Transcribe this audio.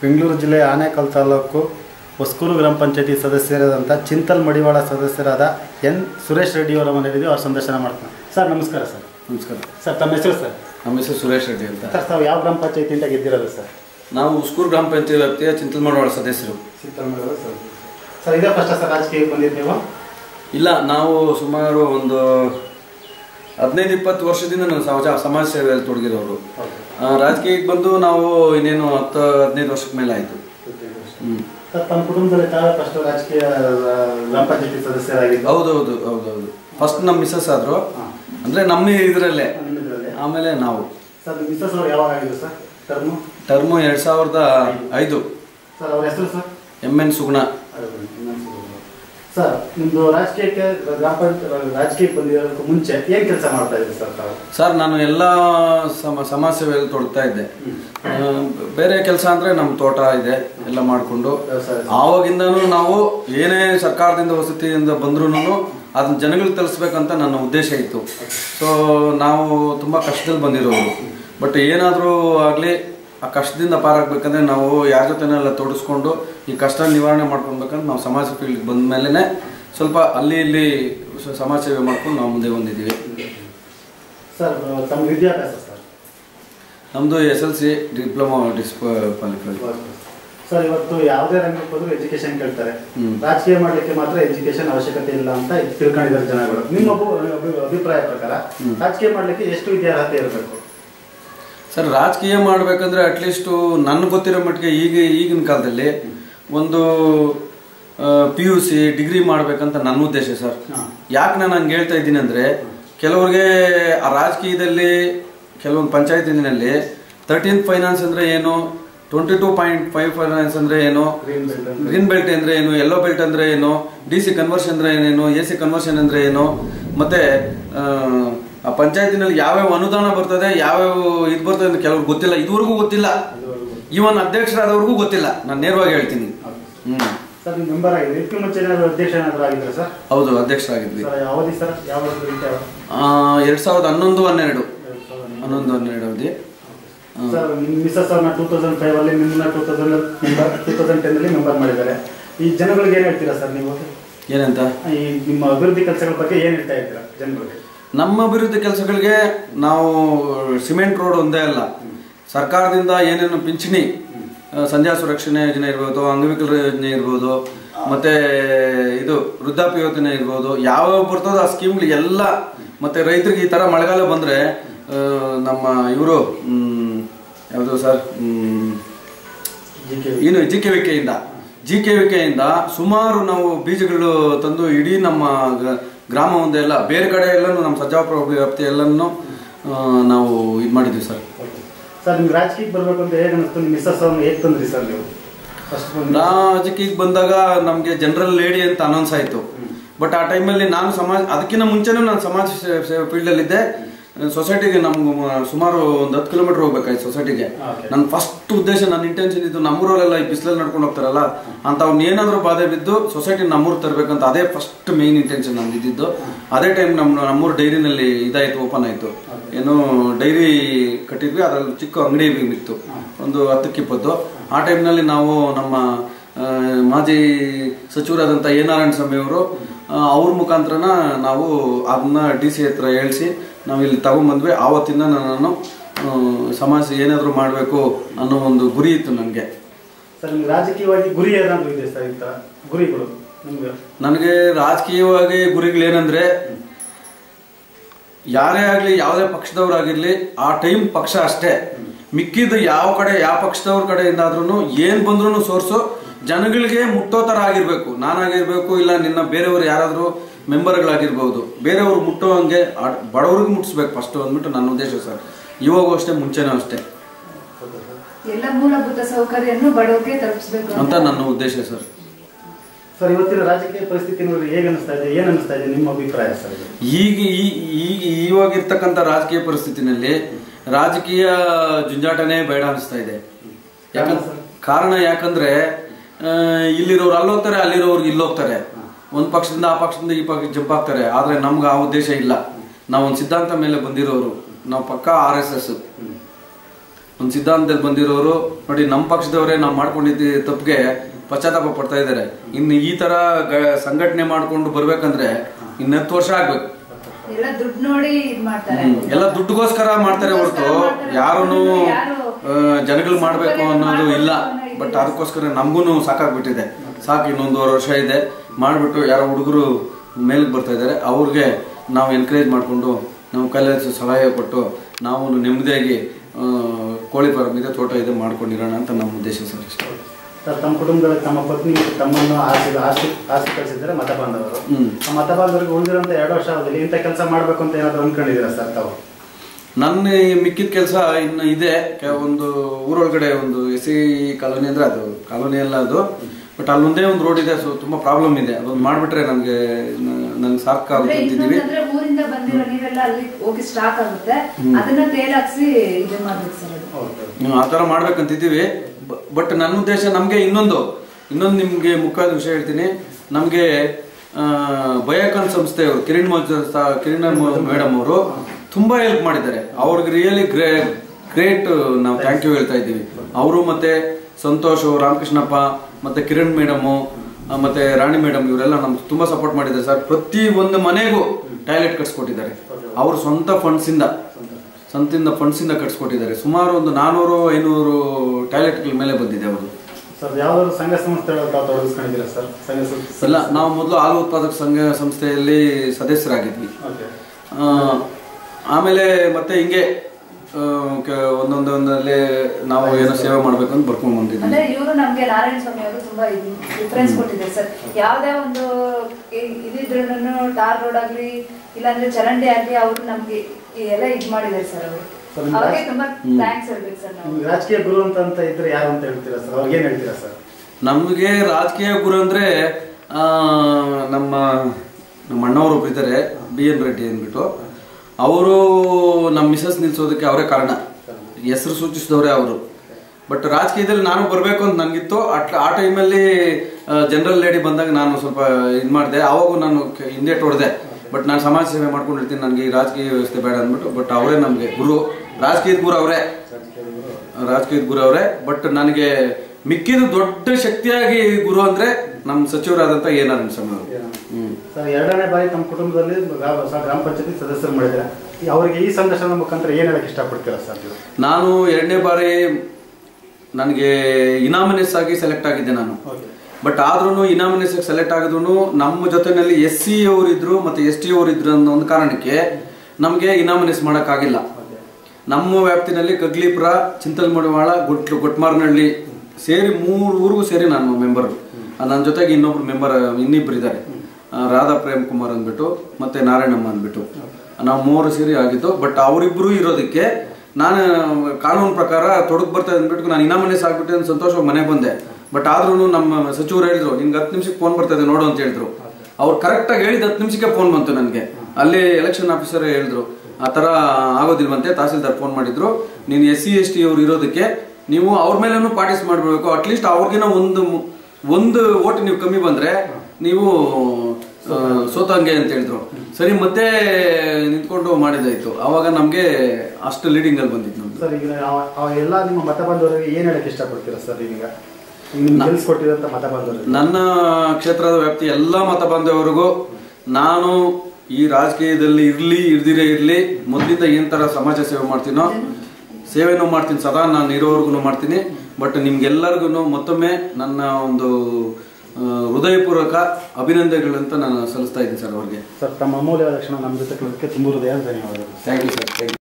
ಬೆಂಗಳೂರು ಜಿಲ್ಲೆ ಆನೇಕಲ್ ತಾಲೂಕು ಹೊಸಕೂರು ಗ್ರಾಮ ಪಂಚಾಯತಿ ಸದಸ್ಯರಾದಂಥ ಚಿಂತಲ್ ಮಡಿವಾಳ ಸದಸ್ಯರಾದ ಎನ್ ಸುರೇಶ್ ರೆಡ್ಡಿ ಅವರ ಮನೆಯಲ್ಲಿ ಅವ್ರ ಸಂದರ್ಶನ ಮಾಡ್ತಾರೆ. ಸರ್ ನಮಸ್ಕಾರ. ಸರ್ ನಮಸ್ಕಾರ ಸರ್. ತಮ್ಮ ಹೆಸರು ಸರ್? ನಮ್ಮ ಹೆಸರು ಸುರೇಶ್ ರೆಡ್ಡಿ ಅಂತ. ಸರ್ ತಾವು ಯಾವ ಗ್ರಾಮ ಪಂಚಾಯತಿಯಿಂದ ಗೆದ್ದಿರೋದು ಸರ್? ನಾವು ಹೊಸಕೂರು ಗ್ರಾಮ ಪಂಚಾಯತಿ ವ್ಯಾಪ್ತಿಯ ಚಿಂತಲ್ ಮಡಿವಾಳ ಸದಸ್ಯರು. ಚಿಂತಲ್ ಮಡಿವಾಳ ಸರ್. ಸರ್ ಇದೇ ಫಸ್ಟ್ ಸರ್ ರಾಜಕೀಯಕ್ಕೆ ಬಂದಿದ್ದು ನೀವು? ಇಲ್ಲ, ನಾವು ಸುಮಾರು ಒಂದು 15-20 ವರ್ಷದಿಂದ ನಾವು ಸಮಾಜ ಸೇವೆಯಲ್ಲಿ ತೊಡಗಿರೋರು. ರಾಜಕೀಯಕ್ಕೆ ಬಂದು ನಾವು ಇನ್ನೇನು 10-15 ವರ್ಷಕ್ಕೆ ಮೇಲೆ ಆಯಿತು. ಸರ್ ತಮ್ಮ ಕುಟುಂಬದಲ್ಲಿ ತಾವೇ ಫಸ್ಟ್ ರಾಜಕೀಯ ಗ್ರಾಮ ಪಂಚಾಯತಿ ಸದಸ್ಯರಾಗಿದ್ದು? ಹೌದೌದು ಹೌದೌದು. ಫಸ್ಟ್ ನಮ್ಮ ಮಿಸಸ್ ಆದರು, ಅಂದರೆ ನಮ್ಮ ಇದರಲ್ಲೇ, ಆಮೇಲೆ ನಾವು. ಸರ್ ಮಿಸಸ್ ಅವರು ಯಾವಾಗ ಆಗಿದ್ದು ಸರ್ ಟರ್ಮು 2005. ಸರ್ ಅವ್ರ ಹೆಸರು ಸರ್? MN ಸುಗುಣ. ಸರ್ ನಿಮ್ಮದು ರಾಜಕೀಯಕ್ಕೆ ಬಂದಿರೋದಕ್ಕೂ ಮುಂಚೆ ಏನು ಕೆಲಸ ಮಾಡ್ತಾ ಇದ್ದೀರಿ ಸರ್ ತಾವು? ಸರ್ ನಾನು ಎಲ್ಲ ಸಮಾಜ ಸೇವೆಯಲ್ಲಿ ತೊಡಗ್ತಾ ಇದ್ದೆ. ಬೇರೆ ಕೆಲಸ ಅಂದರೆ ನಮ್ಮ ತೋಟ ಇದೆ, ಎಲ್ಲ ಮಾಡಿಕೊಂಡು ಆವಾಗಿಂದನೂ ನಾವು ಏನೇ ಸರ್ಕಾರದಿಂದ ವಸತಿಯಿಂದ ಬಂದ್ರೂ ಅದನ್ನ ಜನಗಳಿಗೆ ತಲುಪಿಸ್ಬೇಕಂತ ನನ್ನ ಉದ್ದೇಶ ಇತ್ತು. ಸೊ ನಾವು ತುಂಬ ಕಷ್ಟದಲ್ಲಿ ಬಂದಿರೋರು. ಬಟ್ ಏನಾದರೂ ಆಗಲಿ ಆ ಕಷ್ಟದಿಂದ ಪಾರಾಗಬೇಕಂದ್ರೆ ನಾವು ಯಾರ ಜೊತೆನೆಲ್ಲ ತೊಡಗಿಸ್ಕೊಂಡು ಈ ಕಷ್ಟ ನಿವಾರಣೆ ಮಾಡ್ಕೊಳ್ಬೇಕಂತ ನಾವು ಸಮಾಜ ಫೀಲ್ಡ್ಗೆ ಬಂದ ಮೇಲೇ ಸ್ವಲ್ಪ ಅಲ್ಲಿ ಇಲ್ಲಿ ಸಮಾಜ ಸೇವೆ ಮಾಡ್ಕೊಂಡು ನಾವು ಮುಂದೆ ಬಂದಿದ್ದೀವಿ. ಸರ್ ತಮ್ಮ ವಿದ್ಯಾಭ್ಯಾಸ ಸರ್? ನಮ್ಮದು SLC ಡಿಪ್ಲೊಮಾ ಡಿಸ್ಕ್ವಾಲಿಫೈಡ್. ಸರ್ ಇವತ್ತು ಯಾವುದೇ ರಂಗಕ್ಕೆ ಹೋದ್ರು ಎಜುಕೇಶನ್ ಕೇಳ್ತಾರೆ. ರಾಜಕೀಯ ಮಾಡಲಿಕ್ಕೆ ಮಾತ್ರ ಎಜುಕೇಶನ್ ಅವಶ್ಯಕತೆ ಇಲ್ಲ ಅಂತ ತಿಳ್ಕೊಂಡಿದ್ದಾರೆ ಜನಗಳು. ನಿಮ್ಮ ಅಭಿಪ್ರಾಯ ಪ್ರಕಾರ ರಾಜಕೀಯ ಮಾಡಲಿಕ್ಕೆ ಎಷ್ಟು ವಿದ್ಯಾರ್ಹತೆ ಇರಬೇಕು ಸರ್? ರಾಜಕೀಯ ಮಾಡಬೇಕಂದ್ರೆ ಅಟ್ಲೀಸ್ಟು ನನಗೆ ಗೊತ್ತಿರೋ ಮಟ್ಟಿಗೆ ಈಗಿನ ಕಾಲದಲ್ಲಿ ಒಂದು PUC ಡಿಗ್ರಿ ಮಾಡಬೇಕಂತ ನನ್ನ ಉದ್ದೇಶ ಸರ್. ಯಾಕೆ ನಾನು ಹಂಗೆ ಹೇಳ್ತಾ ಇದ್ದೀನಿ ಅಂದರೆ, ಕೆಲವ್ರಿಗೆ ಆ ರಾಜಕೀಯದಲ್ಲಿ ಕೆಲವೊಂದು ಪಂಚಾಯತಿನಲ್ಲಿ 13th ಫೈನಾನ್ಸ್ ಅಂದರೆ ಏನು, 22.5 ಫೈನಾನ್ಸ್ ಅಂದರೆ ಏನು, ಗ್ರೀನ್ ಬೆಲ್ಟ್ ಅಂದರೆ ಏನು, ಯೆಲ್ಲೋ ಬೆಲ್ಟ್ ಅಂದರೆ ಏನು, DC ಕನ್ವರ್ಷನ್ ಅಂದರೆ ಏನೇನು, AC ಕನ್ವರ್ಷನ್ ಅಂದರೆ ಏನು, ಮತ್ತು ಆ ಪಂಚಾಯತಿನಲ್ಲಿ ಯಾವ್ಯಾವ ಅನುದಾನ ಬರ್ತದೆ, ಯಾವ್ಯಾವ ಇದು ಬರ್ತದೆ ಅಂತ ಕೆಲವ್ರಿಗೆ ಗೊತ್ತಿಲ್ಲ, ಇದುವರೆಗೂ ಗೊತ್ತಿಲ್ಲ. ಇವನ್ ಅಧ್ಯಕ್ಷರಾದವ್ರಿಗೂ ಗೊತ್ತಿಲ್ಲ. ನಾನು ನೇರವಾಗಿ ಹೇಳ್ತೀನಿ. ಸರ್ ನೀವು ಮೆಂಬರ್ ಆಗಿದ್ರಿ, ಇದಕ್ಕೆ ಮುಂಚೆ ಅಧ್ಯಕ್ಷ ಏನಾದರೂ ಆಗಿದ್ರೆ ಸರ್? ಹೌದು, ಅಧ್ಯಕ್ಷರಾಗಿದ್ವಿ. ಅವಧಿ ಸರ್ ಯಾವ 2011-12 ಅವಧಿ. ಸರ್ ನಿಮ್ಮ ಮಿಸಸ್ ಅವ್ರನ್ನ 2005 ಅಲ್ಲಿ, ನಿಮ್ಮನ್ನ 2010 ಮೆಂಬರ್ ಮಾಡಿದ್ದಾರೆ. ಈ ಜನಗಳಿಗೆ ಏನು ಹೇಳ್ತೀರಾ ಸರ್ ನೀವು? ಏನಂತ ಈ ನಿಮ್ಮ ಅಭಿವೃದ್ಧಿ ಕೆಲಸಗಳ ಬಗ್ಗೆ ಏನು ಹೇಳ್ತಾ ಇದ್ದೀರಾ ಜನಗಳಿಗೆ? ನಮ್ಮ ಅಭಿವೃದ್ಧಿ ಕೆಲಸಗಳಿಗೆ ನಾವು ಸಿಮೆಂಟ್ ರೋಡ್ ಒಂದೇ ಅಲ್ಲ, ಸರ್ಕಾರದಿಂದ ಏನೇನು ಪಿಂಚಣಿ, ಸಂಧ್ಯಾ ಸುರಕ್ಷಣೆ ಯೋಜನೆ ಇರ್ಬೋದು, ಅಂಗವಿಕಲರ ಯೋಜನೆ ಇರ್ಬೋದು, ಮತ್ತು ಇದು ವೃದ್ಧಾಪ್ಯ ಯೋಜನೆ ಇರ್ಬೋದು, ಯಾವ್ಯಾವ ಬರ್ತದೋ ಆ ಸ್ಕೀಮ್ಗಳಿಗೆಲ್ಲ, ಮತ್ತು ರೈತರಿಗೆ ಈ ಥರ ಮಳೆಗಾಲ ಬಂದರೆ ನಮ್ಮ ಇವರು ಯಾವುದು ಸರ್, ಏನು GKVಕೆಯಿಂದ ಸುಮಾರು ನಾವು ಬೀಜಗಳು ತಂದು ಇಡೀ ನಮ್ಮ ಗ್ರಾಮ ಒಂದೇ ಎಲ್ಲ, ಬೇರೆ ಕಡೆ ಎಲ್ಲನೂ ನಮ್ಮ ಸರ್ಜಾಪುರ ವ್ಯಾಪ್ತಿ ಎಲ್ಲನೂ ನಾವು ಇದು ಮಾಡಿದ್ವಿ ಸರ್. ಸರ್ ನಿಮ್ಗೆ ರಾಜಕೀಯಕ್ಕೆ ಬರಬೇಕು ಅಂತ ಹೇಗೆ ಅನಿಸ್ತು? ನಿಮ್ಮ ಮಿಸಸ್ ಅವ್ರನ್ನ ಹೇಗೆ ತಂದ್ರಿ ಸರ್ ನೀವು? ರಾಜಕೀಯಕ್ಕೆ ಬಂದಾಗ ನಮಗೆ ಜನರಲ್ ಲೇಡಿ ಅಂತ ಅನೌನ್ಸ್ ಆಯಿತು. ಬಟ್ ಆ ಟೈಮಲ್ಲಿ ನಾನು ಅದಕ್ಕಿಂತ ಮುಂಚೆನೂ ನಾನು ಸಮಾಜ ಸೇವೆ ಫೀಲ್ಡಲ್ಲಿದ್ದೆ. ಸೊಸೈಟಿಗೆ ನಮ್ಗೆ ಸುಮಾರು ಒಂದು 10 ಕಿಲೋಮೀಟರ್ ಹೋಗ್ಬೇಕಾಯ್ತು ಸೊಸೈಟಿಗೆ. ನನ್ನ ಫಸ್ಟ್ ಉದ್ದೇಶ, ನನ್ನ ಇಂಟೆನ್ಷನ್ ಇದ್ದು, ನಮ್ಮೂರಲ್ಲೆಲ್ಲ ಈ ಬಿಸಿಲಲ್ಲಿ ನಡ್ಕೊಂಡು ಹೋಗ್ತಾರಲ್ಲ ಅಂತ ಅವ್ನು ಏನಾದರೂ ಬಾಧೆ ಬಿದ್ದು ಸೊಸೈಟಿ ನಮ್ಮೂರು ತರಬೇಕಂತ, ಅದೇ ಫಸ್ಟ್ ಮೇನ್ ಇಂಟೆನ್ಷನ್ ನಮ್ದು ಇದ್ದಿದ್ದು. ಅದೇ ಟೈಮ್ ನಮ್ಮೂರು ಡೈರಿನಲ್ಲಿ ಇದಾಯಿತು, ಓಪನ್ ಆಯಿತು. ಏನು ಡೈರಿ ಕಟ್ಟಿದ್ವಿ, ಅದರಲ್ಲಿ ಚಿಕ್ಕ ಅಂಗಡಿ ಇತ್ತು, ಒಂದು 10-20. ಆ ಟೈಮ್ನಲ್ಲಿ ನಾವು ನಮ್ಮ ಮಾಜಿ ಸಚಿವರಾದಂಥ A. ನಾರಾಯಣ ಸ್ವಾಮಿ ಅವರು, ಅವ್ರ ಮುಖಾಂತರನ ನಾವು ಅದನ್ನ DC ಹತ್ರ ಹೇಳಿಸಿ ನಾವು ಇಲ್ಲಿ ತಗೊಂಡ್ಬಂದ್ವಿ. ಆವತ್ತಿಂದ ನಾನು ಸಮಾಜ ಏನಾದರೂ ಮಾಡಬೇಕು ಅನ್ನೋ ಒಂದು ಗುರಿ ಇತ್ತು ನನಗೆ. ಸರ್ ನಿಮ್ಗೆ ರಾಜಕೀಯವಾಗಿ ಗುರಿ ಏನಾದರೂ ಇದೆ ಸರ್? ಇಂಥ ಗುರಿಗಳು ನನಗೆ ರಾಜಕೀಯವಾಗಿ ಗುರಿಗಳೇನೆಂದರೆ, ಯಾರೇ ಆಗಲಿ, ಯಾವುದೇ ಪಕ್ಷದವರಾಗಿರಲಿ, ಆ ಟೈಮ್ ಪಕ್ಷ ಅಷ್ಟೇ. ಮಿಕ್ಕಿದ್ದು ಯಾವ ಪಕ್ಷದವ್ರ ಕಡೆಯಿಂದಾದ್ರೂ ಏನು ಬಂದ್ರೂ ಸೋರ್ಸು ಜನಗಳಿಗೆ ಮುಟ್ಟೋ ಥರ ಆಗಿರಬೇಕು. ನಾನಾಗಿರ್ಬೇಕು, ಇಲ್ಲ ನಿನ್ನ ಬೇರೆಯವರು ಯಾರಾದರೂ ಮೆಂಬರ್ಗಳಾಗಿರ್ಬೋದು, ಬೇರೆಯವರು ಮುಟ್ಟೋ ಹಂಗೆ ಬಡವ್ರಿಗೆ ಮುಟ್ಟಿಸ್ಬೇಕು ಫಸ್ಟ್ ಅಂದ್ಬಿಟ್ಟು ನನ್ನ ಉದ್ದೇಶ ಸರ್. ಇವಾಗೂ ಅಷ್ಟೇ, ಮುಂಚೆನೂ ಅಷ್ಟೇ, ಎಲ್ಲ ಮೂಲಭೂತ ಸೌಕರ್ಯವನ್ನು ಬಡವರಿಗೆ ತಲುಪಿಸಬೇಕು ಅಂತ ನನ್ನ ಉದ್ದೇಶ ಸರ್. ಸರ್ ಇವತ್ತಿನ ರಾಜಕೀಯ ಪರಿಸ್ಥಿತಿ ನೋಡಿ ಹೇಗೆ ಅನಿಸ್ತಾ ಇದೆ, ಏನು ಅನಿಸ್ತಾ ಇದೆ ನಿಮ್ಮ ಅಭಿಪ್ರಾಯ ಸರ್? ಇವಾಗಿರ್ತಕ್ಕಂಥ ರಾಜಕೀಯ ಪರಿಸ್ಥಿತಿನಲ್ಲಿ ರಾಜಕೀಯ ಜುಂಜಾಟನೇ ಬೇಡ ಅನಿಸ್ತಾ ಇದೆ. ಕಾರಣ ಯಾಕಂದ್ರೆ ಇಲ್ಲಿರೋರು ಅಲ್ಲೋಗ್ತಾರೆ, ಅಲ್ಲಿರೋರ್ಗೆ ಇಲ್ಲೋಗ್ತಾರೆ. ಒಂದು ಪಕ್ಷದಿಂದ ಆ ಪಕ್ಷದಿಂದ ಈ ಪಕ್ಷಕ್ಕೆ ಜಂಪ್ ಆಗ್ತಾರೆ. ಆದರೆ ನಮ್ಗೆ ಆ ಉದ್ದೇಶ ಇಲ್ಲ. ನಾವು ಒಂದು ಸಿದ್ಧಾಂತ ಮೇಲೆ ಬಂದಿರೋರು, ನಾವು ಪಕ್ಕಾ RSS. ಒಂದು ಸಿದ್ಧಾಂತದಲ್ಲಿ ಬಂದಿರೋರು ನೋಡಿ, ನಮ್ಮ ಪಕ್ಷದವರೇ ನಾವು ಮಾಡ್ಕೊಂಡಿದ್ದ ತಪ್ಪಿಗೆ ಪಶ್ಚಾತ್ತಾಪ ಪಡ್ತಾ ಇದ್ದಾರೆ. ಇನ್ನು ಈ ತರ ಸಂಘಟನೆ ಮಾಡ್ಕೊಂಡು ಬರ್ಬೇಕಂದ್ರೆ ಇನ್ನು 10 ವರ್ಷ ಆಗ್ಬೇಕು. ಎಲ್ಲ ದುಡ್ಡು ನೋಡಿ ಇದ್ ಮಾಡ್ತಾರೆ, ಎಲ್ಲ ದುಡ್ಡುಗೋಸ್ಕರ ಮಾಡ್ತಾರೆ ಹೊರತು ಯಾರು ಜನಗಳು ಮಾಡ್ಬೇಕು ಅನ್ನೋದು ಇಲ್ಲ. ಬಟ್ ಅದಕ್ಕೋಸ್ಕರ ನಮಗೂ ಸಾಕಾಗ್ಬಿಟ್ಟಿದೆ. ಸಾಕು, ಇನ್ನೊಂದು 2 ವರ್ಷ ಇದೆ ಮಾಡಿಬಿಟ್ಟು ಯಾರೋ ಹುಡುಗರು ಮೇಲಕ್ಕೆ ಬರ್ತಾ ಇದ್ದಾರೆ, ಅವ್ರಿಗೆ ನಾವು ಎನ್ಕರೇಜ್ ಮಾಡಿಕೊಂಡು ನಾವು ಕೈಲಾದ ಸಲಹೆ ಕೊಟ್ಟು ನಾವು ನೆಮ್ಮದಿಯಾಗಿ ಕೋಳಿ ಫಾರ್ಮ್ ಇದೆ, ತೋಟ ಇದೆ ಮಾಡ್ಕೊಂಡಿರೋಣ ಅಂತ ನಮ್ಮ ಉದ್ದೇಶ ಸರ್. ಇಷ್ಟ ಸರ್, ತಮ್ಮ ಕುಟುಂಬದಲ್ಲಿ ತಮ್ಮ ಪತ್ನಿ ತಮ್ಮನ್ನು ಆಸ್ತಿ ಕಳಿಸಿದ್ದಾರೆ ಮತ ಬಾಂಧವರು. ಆ ಮತ ಬಾಂಧವರಿಗೆ ಉಳಿದಿರೋಂಥ 2 ವರ್ಷ ಅವಧಿಯಲ್ಲಿ ಇಂಥ ಕೆಲಸ ಮಾಡಬೇಕು ಅಂತ ಏನಾದರೂ ಅಂದ್ಕೊಂಡಿದ್ದೀರಾ ಸರ್ ತಾವು? ನನ್ನ ಮಿಕ್ಕಿದ ಕೆಲಸ ಇನ್ನು ಇದೆ. ಒಂದು ಊರೊಳಗಡೆ ಒಂದು SC ಕಾಲೋನಿ ಅಂದ್ರೆ ಅದು ಕಾಲೋನಿ ಎಲ್ಲ ಅದು, ಬಟ್ ಅಲ್ಲೊಂದೇ ಒಂದು ರೋಡ್ ಇದೆ. ಸೊ ತುಂಬಾ ಪ್ರಾಬ್ಲಮ್ ಇದೆ. ಅದೊಂದು ಮಾಡ್ಬಿಟ್ರೆ ನನ್ಗೆ ಸಾಕಾಗುತ್ತೆ ಅಂತಿದ್ದೀವಿ. ಊರಿಂದ ಬಂದಿರೋ ನೀವೆಲ್ಲ ಅಲ್ಲಿ ಹೋಗಿ ಸ್ಟಾಕ್ ಆಗುತ್ತೆ, ಅದನ್ನ ತೇಲ್ ಹಾಕ್ಸಿ ಇದು ಮಾಡ್ಬೇಕು ಸರ್. ಆ ತರ ಮಾಡ್ಬೇಕಂತಿದ್ದೀವಿ. ಬಟ್ ನನ್ನ ಉದ್ದೇಶ ನಮ್ಗೆ ಇನ್ನೊಂದು ನಿಮ್ಗೆ ಮುಖ್ಯವಾದ ವಿಷಯ ಹೇಳ್ತೀನಿ. ನಮ್ಗೆ ಬಯೋಕಾನ್ ಸಂಸ್ಥೆಯವರು ಕಿರಣ್ ಮೇಡಮ್ ಅವರು ತುಂಬಾ ಹೆಲ್ಪ್ ಮಾಡಿದ್ದಾರೆ. ಅವ್ರಿಗೆ ರಿಯಲಿ ಗ್ರೇಟ್ ನಾವು ಥ್ಯಾಂಕ್ ಯು ಹೇಳ್ತಾ ಇದ್ದೀವಿ. ಅವರು ಮತ್ತೆ ಸಂತೋಷ್, ರಾಮಕೃಷ್ಣಪ್ಪ, ಮತ್ತೆ ಕಿರಣ್ ಮೇಡಮು, ಮತ್ತೆ ರಾಣಿ ಮೇಡಮ್, ಇವರೆಲ್ಲ ನಮ್ಗೆ ತುಂಬಾ ಸಪೋರ್ಟ್ ಮಾಡಿದ್ದಾರೆ ಸರ್. ಪ್ರತಿ ಒಂದು ಮನೆಗೂ ಟಾಯ್ಲೆಟ್ ಕಟ್ಸ್ಕೊಟ್ಟಿದ್ದಾರೆ. ಅವರು ಸ್ವಂತ ಫಂಡ್ಸ್ ಇಂದ ಕಟ್ಸ್ಕೊಟ್ಟಿದ್ದಾರೆ. ಸುಮಾರು ಒಂದು 400-500 ಟಾಯ್ಲೆಟ್ಗಳ ಮೇಲೆ ಬಂದಿದೆ ಅವರು. ಸರ್, ಯಾವ್ದಾದ್ರು ಸಂಘ ಸಂಸ್ಥೆಗಳು ತೊಡಗಿಸ್ಕೊಂಡಿದ್ದೀರಾ ಸರ್? ಇಲ್ಲ, ನಾವು ಮೊದಲು ಹಾಲು ಉತ್ಪಾದಕ ಸಂಘ ಸಂಸ್ಥೆಯಲ್ಲಿ ಸದಸ್ಯರಾಗಿದ್ವಿ. ಆಮೇಲೆ ಮತ್ತೆ ಹಿಂಗೆ ಒಂದೊಂದರಲ್ಲಿ ನಾವು ಏನೋ ಸೇವೆ ಮಾಡ್ಬೇಕು ಅಂತ ಬರ್ಕೊಂಡು ಬಂದಿದ್ವಿ. ಅಂದ್ರೆ ಇವರು ನಮ್ಗೆ ನಾರಾಯಣ ಸ್ವಾಮಿ ಅವರು ತುಂಬಾ ಡಿಫರೆನ್ಸ್ ಕೊಟ್ಟಿದ್ದಾರೆ ಸರ್. ಯಾವ್ದೇ ಒಂದು ಇದಿದ್ರು ಟಾರ್ ರೋಡ್ ಆಗ್ಲಿ ಇಲ್ಲಾಂದ್ರೆ ಚರಂಡಿ ಆಗ್ಲಿ ಅವರು ನಮ್ಗೆ ಎಲ್ಲ ಇದ್ ಮಾಡಿದ್ದಾರೆ ಸರ್. ಅವರು ಅವ್ರಿಗೆ ತುಂಬಾ ಥ್ಯಾಂಕ್ಸ್ ಹೇಳ್ಬೇಕು ಸರ್. ನಾವು ರಾಜಕೀಯ ಗುರು ಅಂತ ಇದ್ರೆ ಯಾರು ಅಂತ ಹೇಳ್ತೀರಾ ಸರ್? ಅವ್ರಿಗೆ ಏನ್ ಹೇಳ್ತೀರಾ ಸರ್? ನಮ್ಗೆ ರಾಜಕೀಯ ಗುರು ಅಂದ್ರೆ ನಮ್ಮ ಅಣ್ಣವರು ಒಬ್ರು ಇದ್ದಾರೆ, BN ರೆಡ್ಡಿ ಅಂದ್ಬಿಟ್ಟು. ಅವರು ನಮ್ಮ ಮಿಸಸ್ ನಿಲ್ಸೋದಕ್ಕೆ ಅವರೇ ಕಾರಣ, ಹೆಸರು ಸೂಚಿಸಿದವರೇ ಅವರು. ಬಟ್ ರಾಜಕೀಯದಲ್ಲಿ ನಾನು ಬರಬೇಕು ಅಂತ ನನಗಿತ್ತು. ಆ ಟೈಮಲ್ಲಿ ಜನರಲ್ ಲೇಡಿ ಬಂದಾಗ ನಾನು ಸ್ವಲ್ಪ ಇದು ಮಾಡಿದೆ. ಆವಾಗೂ ನಾನು ಹಿಂದೆ ಹೊಡೆದೆ. ಬಟ್ ನಾನು ಸಮಾಜ ಸೇವೆ ಮಾಡ್ಕೊಂಡಿರ್ತೀನಿ, ನನಗೆ ಈ ರಾಜಕೀಯ ವ್ಯವಸ್ಥೆ ಬೇಡ ಅಂದ್ಬಿಟ್ಟು. ಬಟ್ ಅವರೇ ನಮಗೆ ಗುರು, ರಾಜಕೀಯದ ಗುರು ಅವರೇ. ಬಟ್ ನನಗೆ ಮಿಕ್ಕಿದ ದೊಡ್ಡ ಶಕ್ತಿಯಾಗಿ ಗುರು ಅಂದ್ರೆ ನಮ್ಮ ಸಚಿವರಾದಂತ ಏನಾರ ಸ್ವಾಮಿ ಅವರು. ಸರ್, 2ನೇ ಬಾರಿ ತಮ್ಮ ಕುಟುಂಬದಲ್ಲಿ ಗ್ರಾಮ ಪಂಚಾಯತಿ ಸದಸ್ಯರು ಮಾಡಿದ್ರೆ ಅವರಿಗೆ ಈ ಸಂದರ್ಶನದ ಮುಖಾಂತರ ಏನ್ ಹೇಳಕ್ ಇಷ್ಟಪಡ್ತೀರಾ ಸರ್? ನಾನು 2ನೇ ಬಾರಿ ನನಗೆ ಇನಾಮಿನೇಸ್ ಆಗಿ ಸೆಲೆಕ್ಟ್ ಆಗಿದ್ದೆ ನಾನು. ಬಟ್ ಆದ್ರೂ ಇನಾಮಿನೇಸ್ ಸೆಲೆಕ್ಟ್ ಆಗಿದ್ರು ನಮ್ಮ ಜೊತೆನಲ್ಲಿ SC ಅವರಿದ್ರು ಮತ್ತೆ ST ಅವರಿದ್ರು ಅನ್ನೋ ಒಂದು ಕಾರಣಕ್ಕೆ ನಮಗೆ ಇನಾಮಿನೇಸ್ ಮಾಡೋಕ್ಕಾಗಿಲ್ಲ. ನಮ್ಮ ವ್ಯಾಪ್ತಿನಲ್ಲಿ ಕಗ್ಲಿಪುರ, ಚಿಂತಲ್ಮಡಿವಾಳ, ಗೊಟ್ಮಾರ್ನಹಳ್ಳಿ ಸೇರಿ 3 ಊರಿಗೂ ಸೇರಿ ನಾನು ಮೆಂಬರ್. ನನ್ನ ಜೊತೆಗೆ ಇನ್ನಿಬ್ರು ಇದ್ದಾರೆ, ರಾಧಾ ಪ್ರೇಮ್ ಕುಮಾರ್ ಅಂದ್ಬಿಟ್ಟು ಮತ್ತೆ ನಾರಾಯಣಮ್ಮ ಅಂದ್ಬಿಟ್ಟು. ನಾವು 3 ಸೇರಿ ಆಗಿದ್ದು. ಬಟ್ ಅವರಿಬ್ರು ಇರೋದಕ್ಕೆ ನಾನು ಕಾನೂನು ಪ್ರಕಾರ ತೊಡಗು ಬರ್ತಾ ಅಂದ್ಬಿಟ್ಟು ನಾನು ಇನಾಮಿನೇಸ್ ಆಗ್ಬಿಟ್ಟು ಸಂತೋಷವಾಗಿ ಮನೆಗೆ ಬಂದೆ. ಬಟ್ ಆದ್ರೂ ನಮ್ಮ ಸಚಿವರು ಹೇಳಿದ್ರು, ನಿನ್ಗೆ 10 ನಿಮಿಷಕ್ಕೆ ಫೋನ್ ಬರ್ತದೆ ನೋಡು ಅಂತ ಹೇಳಿದ್ರು. ಅವ್ರು ಕರೆಕ್ಟಾಗಿ ಹೇಳಿದ 10 ನಿಮಿಷಕ್ಕೆ ಫೋನ್ ಬಂತು ನನಗೆ. ಅಲ್ಲಿ ಎಲೆಕ್ಷನ್ ಆಫೀಸರ್ ಹೇಳಿದ್ರು, ಆ ಥರ ಆಗೋದಿಲ್ವಂತೆ. ತಹಸೀಲ್ದಾರ್ ಫೋನ್ ಮಾಡಿದ್ರು, ನೀನು SC ST ಅವ್ರು ಇರೋದಕ್ಕೆ ನೀವು ಅವ್ರ ಮೇಲೂ ಪಾರ್ಟಿಸ್ ಮಾಡಬೇಕು. ಅಟ್ಲೀಸ್ಟ್ ಅವ್ರಿಗಿನ ಒಂದು ಓಟ್ ನೀವು ಕಮ್ಮಿ ಬಂದ್ರೆ ನೀವು ಸೋತಂಗೆ ಅಂತ ಹೇಳಿದ್ರು. ಸರಿ, ಮತ್ತೆ ನಿಂತ್ಕೊಂಡು ಮಾಡಿದಾಯ್ತು. ಅವಾಗ ನಮ್ಗೆ ಅಷ್ಟು ಲೀಡಿಂಗ್ ಅಲ್ಲಿ ಬಂದಿತ್ತು ಸರ್. ಈಗ ಎಲ್ಲ ನಿಮ್ಮ ಮತ ಬಂದವರಿಗೆ ಏನ್ ಹೇಳಕ್ ಇಷ್ಟಪಡ್ತೀರಾ ಸರ್? ಈಗ ಮತ ಬಂದವರು, ನನ್ನ ಕ್ಷೇತ್ರದ ವ್ಯಾಪ್ತಿ ಎಲ್ಲ ಮತ ಬಂದವರಿಗೂ ನಾನು ಈ ರಾಜಕೀಯದಲ್ಲಿ ಇರ್ದಿರೇ ಮೊದಲಿಂದ ಏನ್ ತರ ಸಮಾಜ ಸೇವೆ ಮಾಡ್ತೀನೋ ಸೇವೆನೂ ಮಾಡ್ತೀನಿ, ಸದಾ ನಾನು ಇರೋವರೆಗೂ ಮಾಡ್ತೀನಿ. ಬಟ್ ನಿಮ್ಗೆಲ್ಲರಿಗೂ ಮತ್ತೊಮ್ಮೆ ನನ್ನ ಒಂದು ಹೃದಯಪೂರ್ವಕ ಅಭಿನಂದನೆಗಳಂತ ನಾನು ಸಲ್ಲಿಸ್ತಾ ಇದ್ದೀನಿ ಸರ್ ಅವ್ರಿಗೆ. ಸರ್, ತಮ್ಮ ಅಮೂಲ್ಯವಾದ ಕ್ಷಣ ನಮ್ಮ ಜೊತೆ ತುಂಬ ಹೃದಯ ಧನ್ಯವಾದಗಳು. Thank you sir.